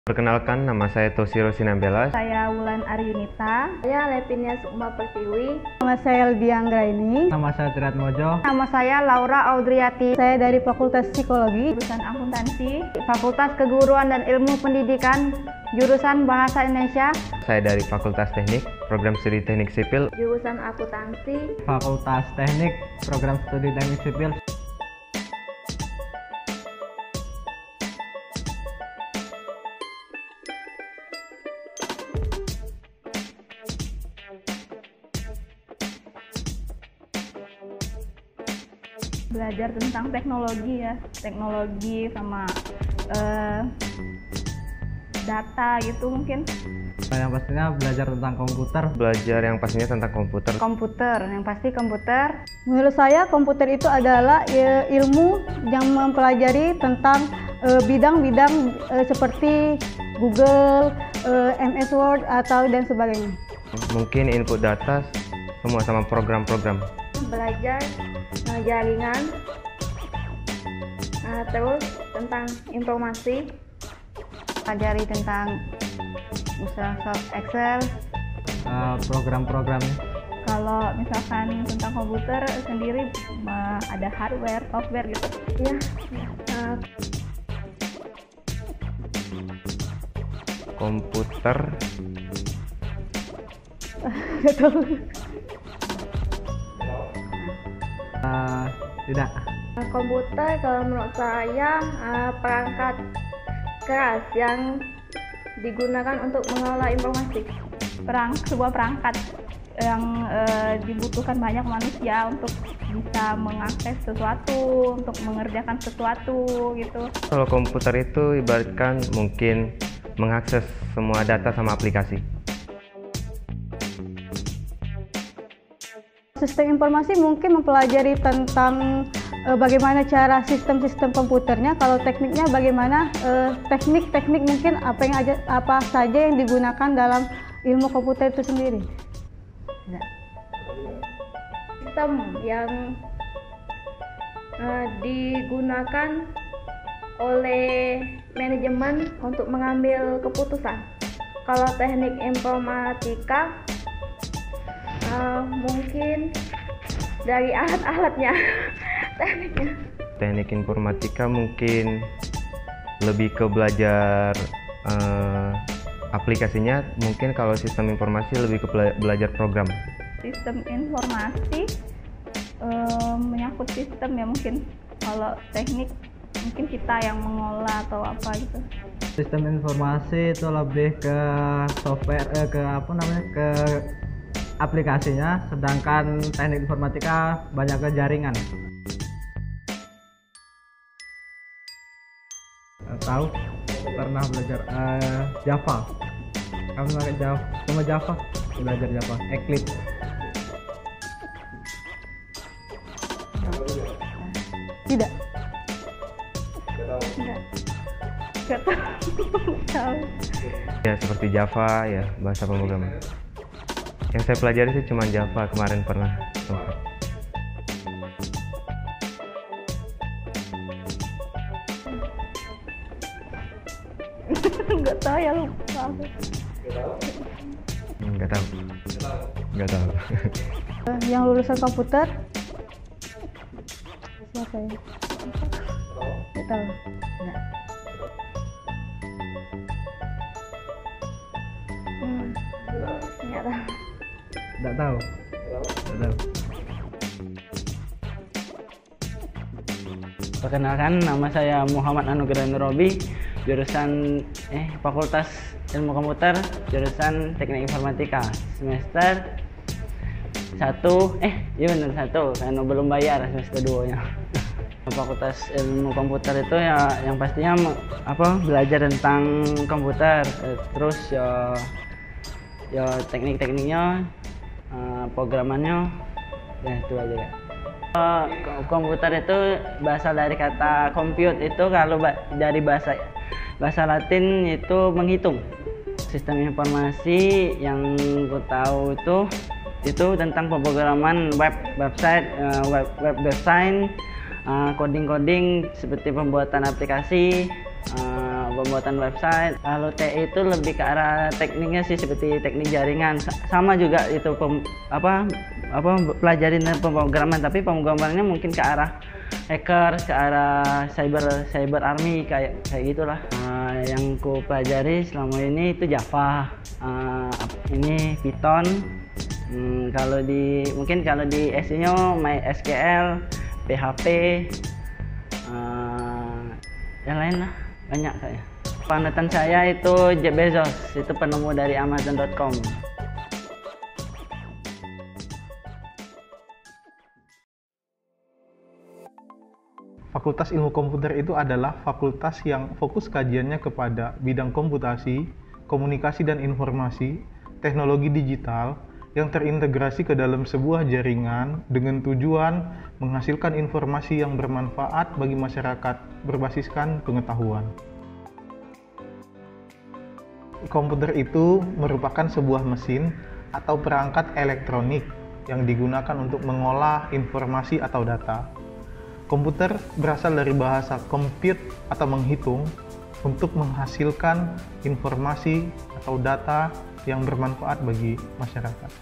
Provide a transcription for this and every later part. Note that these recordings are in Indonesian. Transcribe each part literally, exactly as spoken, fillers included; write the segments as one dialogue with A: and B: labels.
A: Perkenalkan, nama saya Toshiro Sinambela.
B: Saya Wulan Aryunita.
C: Saya Levinia Sukma Pertiwi.
D: Nama saya Eldi Anggraini.
E: Nama saya Triat Mojo.
B: Nama saya Laura Audriati.
D: Saya dari Fakultas Psikologi,
B: jurusan Akuntansi,
C: Fakultas Keguruan dan Ilmu Pendidikan, jurusan Bahasa Indonesia.
A: Saya dari Fakultas Teknik, Program Studi Teknik Sipil,
C: jurusan Akuntansi,
E: Fakultas Teknik, Program Studi Teknik Sipil.
B: Belajar tentang teknologi ya, teknologi sama uh, data gitu mungkin.
E: Yang pastinya belajar tentang komputer.
A: Belajar yang pastinya tentang komputer.
C: Komputer, yang pasti komputer.
D: Menurut saya komputer itu adalah ya, ilmu yang mempelajari tentang bidang-bidang uh, uh, seperti Google, uh, M S Word atau dan sebagainya.
A: Mungkin input data semua sama program-program.
C: Belajar uh, jaringan, uh, terus tentang informasi, pelajari tentang Microsoft Excel,
E: uh, program-programnya.
B: Kalau misalkan tentang komputer sendiri uh, ada hardware, software gitu.
C: Ya. Uh,
A: komputer.
E: Uh, tidak.
C: Komputer kalau menurut saya uh, perangkat keras yang digunakan untuk mengelola informasi.
B: Perang sebuah perangkat yang uh, dibutuhkan banyak manusia untuk bisa mengakses sesuatu, untuk mengerjakan sesuatu gitu.
A: Kalau komputer itu ibaratkan mungkin mengakses semua data sama aplikasi.
D: Sistem informasi mungkin mempelajari tentang uh, bagaimana cara sistem-sistem komputernya. Kalau tekniknya bagaimana uh, teknik-teknik mungkin apa yang aja, apa saja yang digunakan dalam ilmu komputer itu sendiri.
C: Nah. Sistem yang uh, digunakan oleh manajemen untuk mengambil keputusan. Kalau teknik informatika Uh, mungkin dari alat-alatnya, tekniknya.
A: Teknik informatika mungkin lebih ke belajar uh, aplikasinya. Mungkin kalau sistem informasi lebih ke belajar program.
B: Sistem informasi uh, menyangkut sistem ya mungkin. Kalau teknik mungkin kita yang mengolah atau apa gitu.
E: Sistem informasi itu lebih ke software, eh, ke apa namanya, ke aplikasinya, sedangkan teknik informatika banyak ke jaringan. Tahu? Pernah belajar uh, Java. Kamu pakai Java, sama Java, belajar Java, Eclipse.
D: Tidak.
B: Enggak. Enggak tahu.
A: Ya seperti Java ya, bahasa pemrograman. Yang saya pelajari sih cuma Java, kemarin pernah.
B: Nggak tahu ya, lupa.
A: Nggak tahu. Nggak tahu.
D: Yang lulusan komputer siapa ya? Nggak tahu. Nggak.
C: Hmm. Nggak tahu.
E: Tidak tahu. Tidak tahu.
F: Perkenalkan, nama saya Muhammad Anugerah Nurobi, jurusan eh Fakultas Ilmu Komputer, jurusan Teknik Informatika, semester satu. Eh, iya benar satu, karena belum bayar semester dua nya. Fakultas Ilmu Komputer itu ya yang pastinya apa belajar tentang komputer, terus ya ya teknik-tekniknya, uh, programannya, ya itu aja ya. Uh, komputer itu berasal dari kata compute, itu kalau ba dari bahasa bahasa Latin itu menghitung. Sistem informasi yang ku tahu itu itu tentang pemrograman web, website, uh, web, web design, coding-coding uh, seperti pembuatan aplikasi, uh, pembuatan website. Kalau T I itu lebih ke arah tekniknya sih, seperti teknik jaringan. Sama juga itu pem, apa apa pelajarin pemrograman, tapi pemrogramannya mungkin ke arah hacker, ke arah cyber cyber army kayak kayak gitulah. Uh, yang ku pelajari selama ini itu Java, uh, ini Python. Hmm, kalau di mungkin kalau di S I-nya MySQL, P H P, uh, yang lain lah banyak saya. Panutan saya itu Jeff Bezos, itu penemu dari Amazon dot com.
G: Fakultas Ilmu Komputer itu adalah fakultas yang fokus kajiannya kepada bidang komputasi, komunikasi dan informasi, teknologi digital, yang terintegrasi ke dalam sebuah jaringan dengan tujuan menghasilkan informasi yang bermanfaat bagi masyarakat berbasiskan pengetahuan. Komputer itu merupakan sebuah mesin atau perangkat elektronik yang digunakan untuk mengolah informasi atau data. Komputer berasal dari bahasa compute atau menghitung untuk menghasilkan informasi atau data yang bermanfaat bagi masyarakat.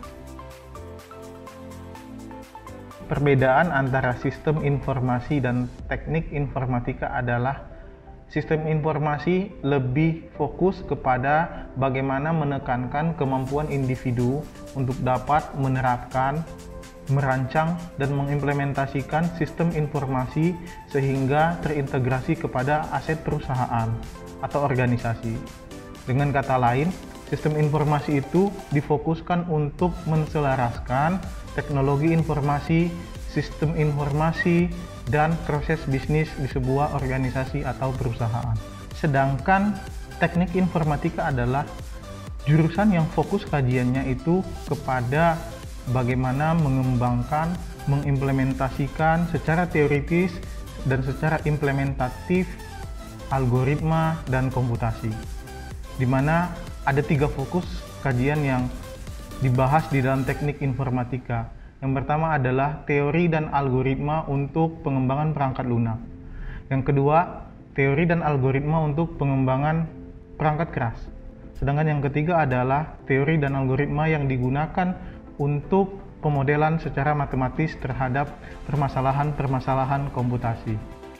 G: Perbedaan antara sistem informasi dan teknik informatika adalah sistem informasi lebih fokus kepada bagaimana menekankan kemampuan individu untuk dapat menerapkan, merancang, dan mengimplementasikan sistem informasi sehingga terintegrasi kepada aset perusahaan atau organisasi. Dengan kata lain, sistem informasi itu difokuskan untuk menselaraskan teknologi informasi, sistem informasi, dan proses bisnis di sebuah organisasi atau perusahaan. Sedangkan teknik informatika adalah jurusan yang fokus kajiannya itu kepada bagaimana mengembangkan, mengimplementasikan secara teoritis dan secara implementatif algoritma dan komputasi, di mana ada tiga fokus kajian yang dibahas di dalam teknik informatika. Yang pertama adalah teori dan algoritma untuk pengembangan perangkat lunak. Yang kedua, teori dan algoritma untuk pengembangan perangkat keras. Sedangkan yang ketiga adalah teori dan algoritma yang digunakan untuk pemodelan secara matematis terhadap permasalahan-permasalahan komputasi.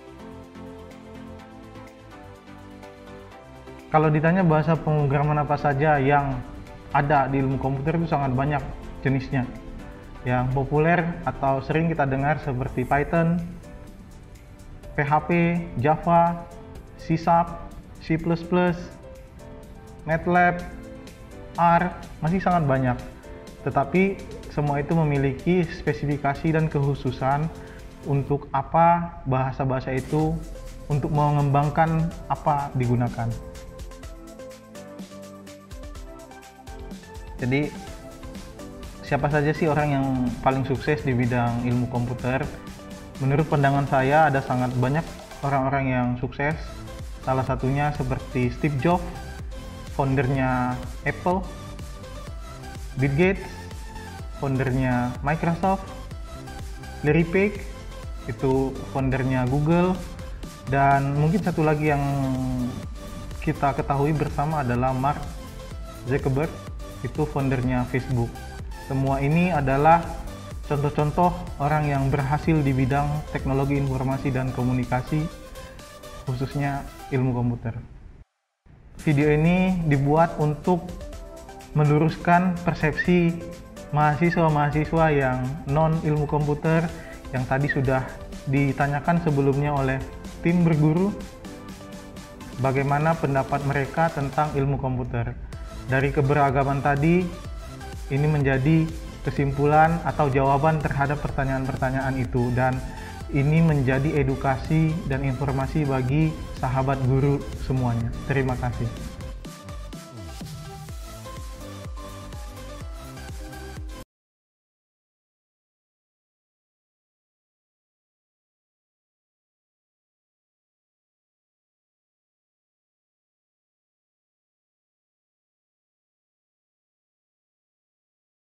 G: Kalau ditanya bahasa pemrograman apa saja yang ada di ilmu komputer, itu sangat banyak jenisnya. Yang populer atau sering kita dengar seperti Python, P H P, Java, C Sharp, C plus plus, MATLAB, R, masih sangat banyak. Tetapi semua itu memiliki spesifikasi dan kekhususan untuk apa bahasa-bahasa itu, untuk mengembangkan apa digunakan. Jadi siapa saja sih orang yang paling sukses di bidang ilmu komputer? Menurut pandangan saya ada sangat banyak orang-orang yang sukses. Salah satunya seperti Steve Jobs, foundernya Apple, Bill Gates, foundernya Microsoft, Larry Page, itu foundernya Google, dan mungkin satu lagi yang kita ketahui bersama adalah Mark Zuckerberg, itu foundernya Facebook. Semua ini adalah contoh-contoh orang yang berhasil di bidang teknologi informasi dan komunikasi, khususnya ilmu komputer. Video ini dibuat untuk meluruskan persepsi mahasiswa-mahasiswa yang non ilmu komputer yang tadi sudah ditanyakan sebelumnya oleh tim berguru, bagaimana pendapat mereka tentang ilmu komputer. Dari keberagaman tadi, ini menjadi kesimpulan atau jawaban terhadap pertanyaan-pertanyaan itu, dan ini menjadi edukasi dan informasi bagi sahabat guru semuanya. Terima kasih.